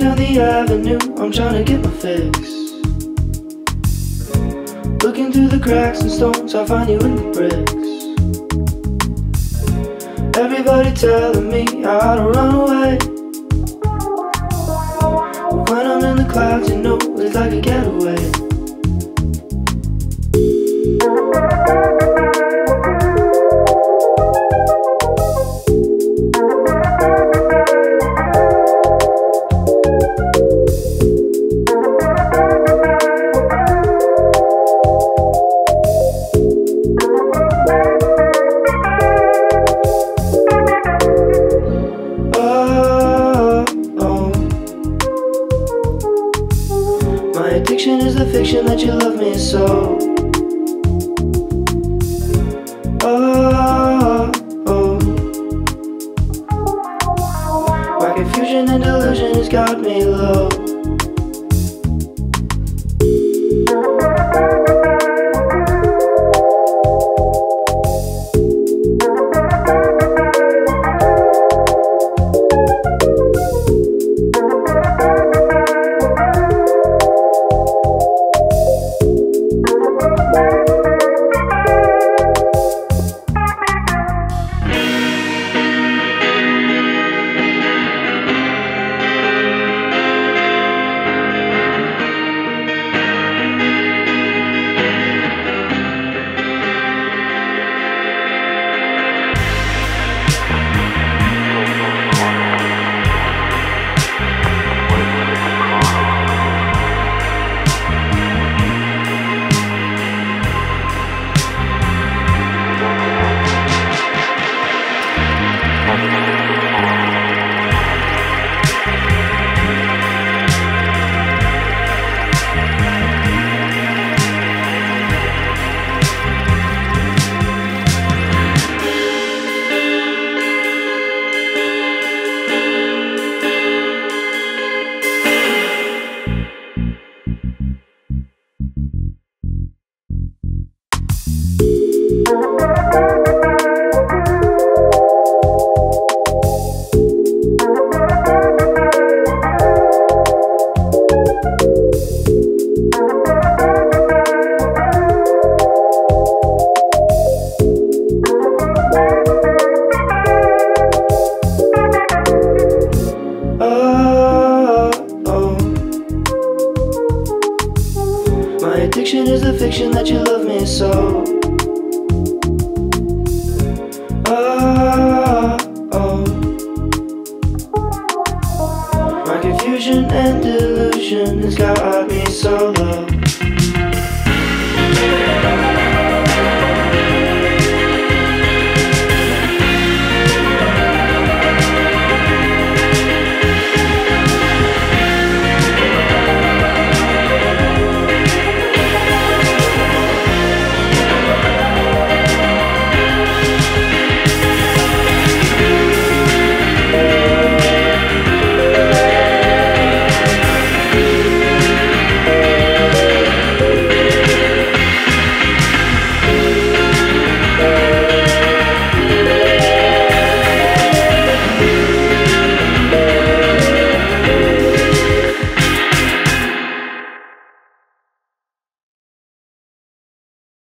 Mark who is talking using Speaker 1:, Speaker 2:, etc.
Speaker 1: down the avenue, I'm trying to get my fix. Looking through the cracks and stones, I find you in the bricks. Everybody telling me how to run away. When I'm in the clouds, you know it's like a getaway. My addiction is the fiction that you love me so. My confusion and delusion has got me low. My addiction is the fiction that you love me so. My confusion and delusion has got me so low.